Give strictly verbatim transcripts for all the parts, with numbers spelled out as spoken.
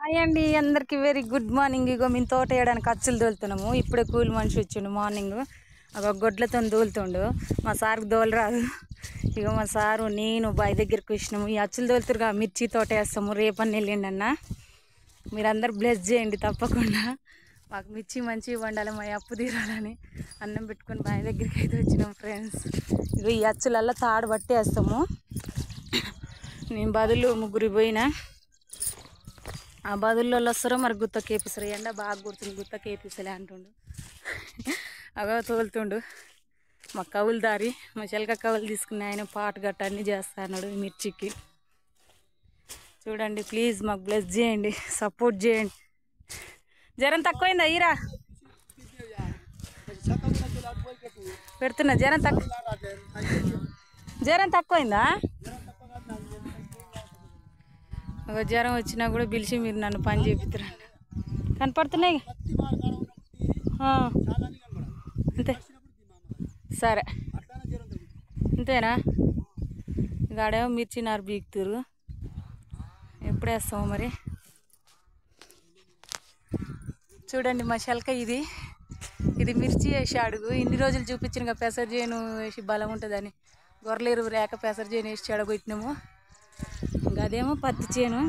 Hi అండి, అందరికి very good morning. ఇగో మేము తోట వేయడానికి అచ్చులు తోలుతున్నాము. ఇప్పుడే కూలి మనిషి వచ్చిండు మార్నింగ్. ఒక గొడ్లతో తోలుతుండు. మా సార్కి దోలు రాదు. ఇక మా సారు నేను బావి దగ్గరికి వచ్చినాము. ఈ అచ్చులు తోలుతురుగా మిర్చి తోట వేస్తాము. రేపని వెళ్ళండి అన్న. మీరందరూ బ్లెస్ చేయండి తప్పకుండా. మాకు మిర్చి మంచిగా వండాలి, మా అప్పు తీరాలని అన్నం పెట్టుకొని బావి దగ్గరికి అయితే వచ్చినాం ఫ్రెండ్స్. ఇక ఈ అచ్చులల్లో తాడు పట్టి వేస్తాము. నేను బదులు ముగ్గురు పోయినా, ఆ బదుల్లో వస్తారో మరి గుత్త కేపిస్తారు. ఎండ బాగా గుర్తుంది, గుత్త కేపిస్తలే అంటుండు. అగో తోలుతుండు మా కవులు దారి. మా చెలక కవులు తీసుకుని ఆయన పాటు గట్ట అన్నీ చేస్తా అన్నాడు మిర్చికి. చూడండి ప్లీజ్, మాకు బ్లెస్ చేయండి, సపోర్ట్ చేయండి. జ్వరం తక్కువైందా ఈరా? పెడుతున్నా. జ్వరం తక్కువ జ్వరం తక్కువైందా? ఒక జ్వరం వచ్చినా కూడా పిలిచి మీరు నన్ను పని చేపిస్తారండి. కనపడుతున్నాయి అంతే. సరే అంతేనా? గాడేమో మిర్చి నారు బీకుతురు. ఎప్పుడు వేస్తాము మరి? చూడండి మా శల్క ఇది ఇది మిర్చి వేసి అడుగు. ఇన్ని రోజులు చూపించిన పెసర చేను వేసి బలం ఉంటుందని గొర్రెలు ఎరువు రేక పెసర చేను వేసి అడగొట్టినాము. ఇంకా అదేమో పత్తి చేను.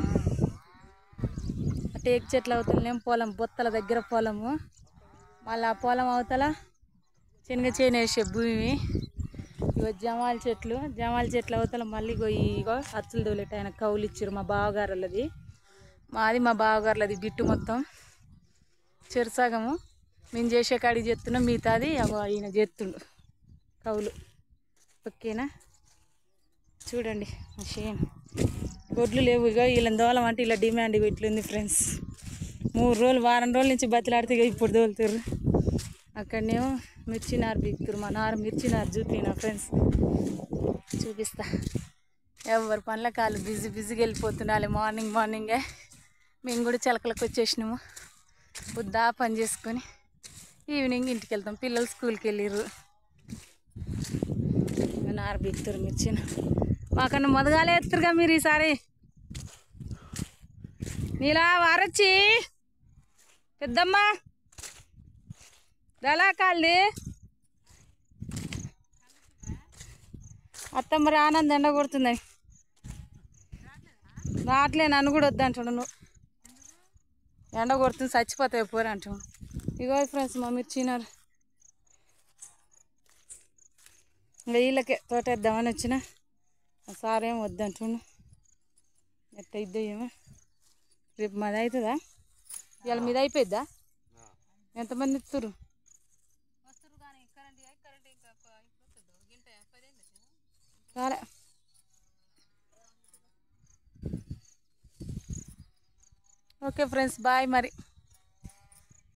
టేక్ చెట్లు అవతలనేమో పొలం, బొత్తల దగ్గర పొలము. మళ్ళీ ఆ పొలం అవతల శనగ చేను వేసే భూమి. ఇగో జమాల చెట్లు, జమాల చెట్లు అవతల మళ్ళీ ఇగో ఇగో అచ్చులు తోలేట ఆయన కౌలు ఇచ్చారు. మా బావగారులది, మాది మా బావగారులది బిట్టు మొత్తం చెరుసగము. మేము చేసే కాడికి చేస్తున్నాం, మిగతాది ఈయన చేస్తుండు కౌలు. ఓకేనా? చూడండి షేమ్ గొడ్లు లేవు. ఇక వీళ్ళని దోలం అంటే ఇలా డిమాండ్ ఇట్లుంది ఫ్రెండ్స్. మూడు రోజులు వారం రోజుల నుంచి బతిలాడితే ఇప్పుడు తోలుతారు. అక్కడనేమో మిర్చి నారు బీకుతారు. మా నారు మిర్చి నారు చూపినా ఫ్రెండ్స్, చూపిస్తా. ఎవరి పనుల కాళ్ళు బిజీ బిజీగా వెళ్ళిపోతున్నాలి. మార్నింగ్ మార్నింగే మేము కూడా చిలకలకు వచ్చేసినాము. పొద్దా పని చేసుకొని ఈవినింగ్ ఇంటికి వెళ్తాం. పిల్లలు స్కూల్కి వెళ్ళిర్రు. నారు బీకుతారు మిర్చి. మాకన్నా మొదగాలే ఎత్తురుగా మీరు ఈసారి. నీలా వారొచ్చి పెద్దమ్మ దళా కాళ్ళి అత్తమ్మ ఆనందం ఎండ కొడుతుందని రావట్లే. నన్ను కూడా వద్దంటాడు. నువ్వు ఎండ కొడుతుంది చచ్చిపోతాయి పోరు అంటాడు. ఇగో ఫ్రెండ్స్ మా మిర్చినారు. ఇంకా వీళ్ళకే తోట వేద్దామని వచ్చిన సార్ ఏం వద్దంటుండు. ఎట్ట ఇద్దో ఏమో. రేపు మాది అవుతుందా? ఇవాళ మీద అయిపోయిద్దా? ఎంతమంది ఇస్తారు? రాలే. ఓకే ఫ్రెండ్స్, బాయ్ మరి.